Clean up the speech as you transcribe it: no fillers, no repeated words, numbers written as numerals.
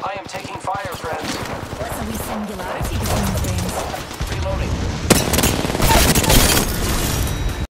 I am taking fire, friends. What's a wee singularity between friends?